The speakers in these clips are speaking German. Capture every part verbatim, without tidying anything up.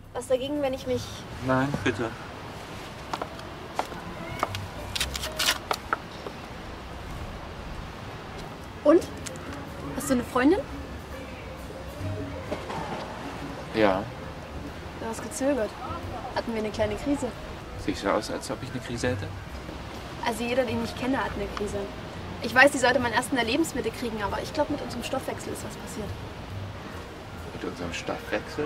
Was dagegen, wenn ich mich... Nein, bitte. Und? Hast du eine Freundin? Ja. Du hast gezögert. Hatten wir eine kleine Krise. Sieht so aus, als ob ich eine Krise hätte? Also jeder, den ich kenne, hat eine Krise. Ich weiß, die sollte man erst in der Lebensmitte kriegen, aber ich glaube, mit unserem Stoffwechsel ist was passiert. Mit unserem Stoffwechsel?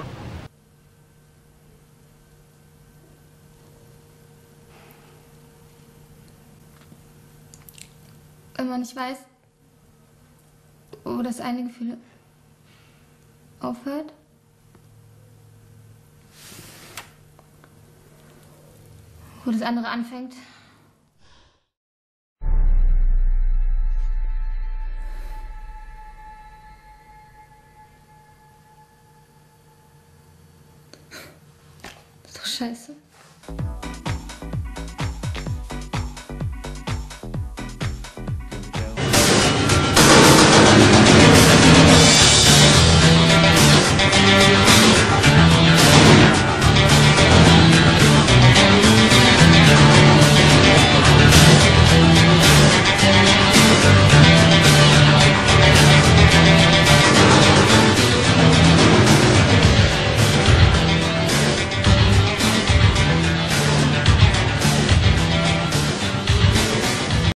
Wenn man nicht weiß, wo das eine Gefühl aufhört. Wo das andere anfängt. Das ist doch scheiße.